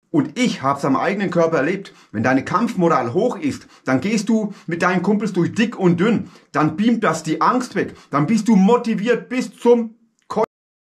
Und ich hab's am eigenen Körper erlebt. Wenn deine Kampfmoral hoch ist, dann gehst du mit deinen Kumpels durch dick und dünn. Dann beamt das die Angst weg. Dann bist du motiviert bis zum